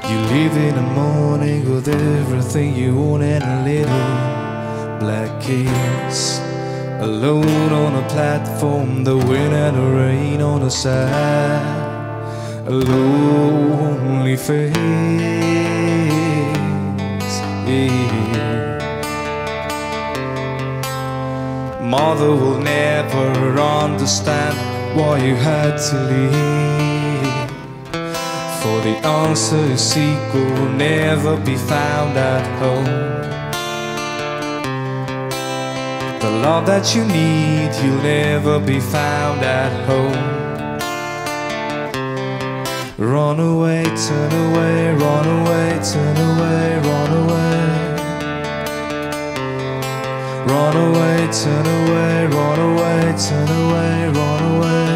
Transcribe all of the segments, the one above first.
You live in the morning with everything you own and a little black keys. Alone on a platform, the wind and the rain on the side. A lonely face, yeah. Mother will never understand why you had to leave. For the answer you seek will never be found at home. The love that you need, you'll never be found at home. Run away, turn away, run away, turn away, run away. Run away, turn away, run away, turn away, run away.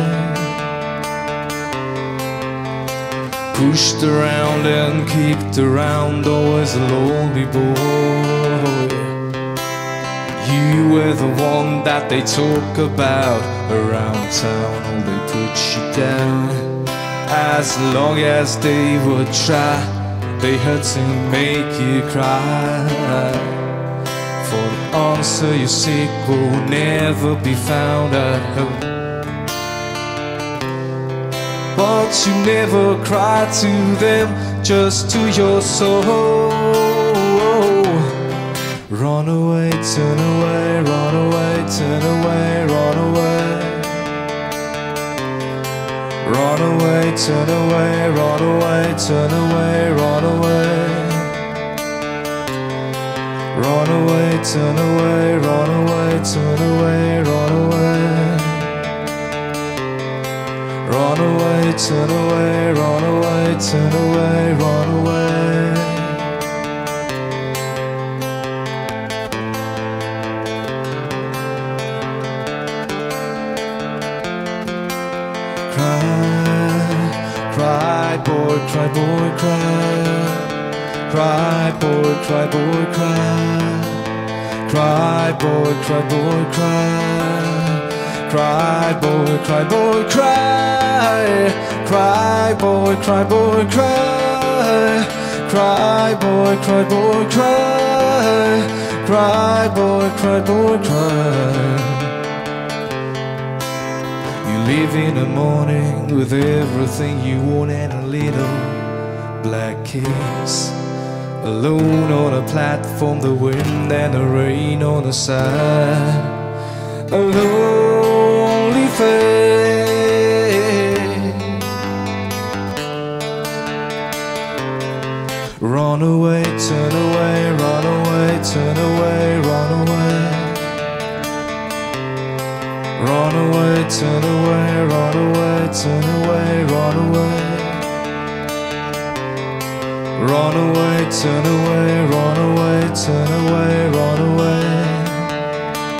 Pushed around and kicked around, always a lonely boy. You were the one that they talk about around town, or they put you down. As long as they would try, they had to make you cry. For the answer you seek will never be found at home. But you never cry to them, just to your soul. Run away, turn away, run away, turn away, run away. Run away, turn away, run away, turn away, run away. Run away, turn away, run away, turn away, run away. Run away, turn away, run away, turn away, run away. Cry, boy, cry, boy, cry. Cry, boy, cry, boy, cry. Cry, boy, cry, boy, cry. Cry, boy, cry, boy, cry. Cry, boy, cry, boy, cry. Cry, boy, cry, boy, cry. Cry, boy, cry, boy, cry. Live in the morning with everything you own and a little black keys. Alone on a platform, the wind and the rain on the side. A lonely face. Run away, turn away, run away, turn away, run away. Run away, turn away, run away, turn away, run away. Run away, turn away, run away, turn away, run away.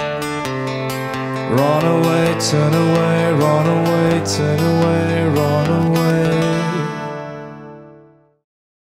Run away, turn away, run away, turn away, run away.